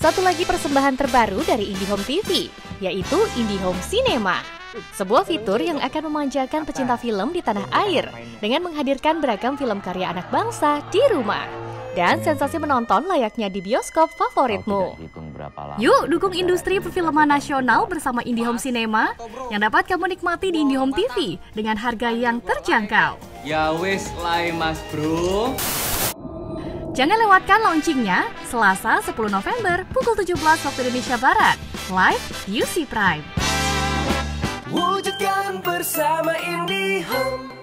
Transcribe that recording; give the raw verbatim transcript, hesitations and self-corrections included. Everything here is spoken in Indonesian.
Satu lagi persembahan terbaru dari IndiHome T V, yaitu IndiHome Cinema. Sebuah fitur yang akan memanjakan pecinta film di tanah air dengan menghadirkan beragam film karya anak bangsa di rumah. Dan sensasi menonton layaknya di bioskop favoritmu. Yuk dukung industri perfilman nasional bersama IndiHome Cinema yang dapat kamu nikmati di IndiHome T V dengan harga yang terjangkau. Ya wis lai mas bro. Jangan lewatkan launchingnya Selasa sepuluh November pukul tujuh belas waktu Indonesia Barat, live U C Prime. Wujudkan bersama IndiHome.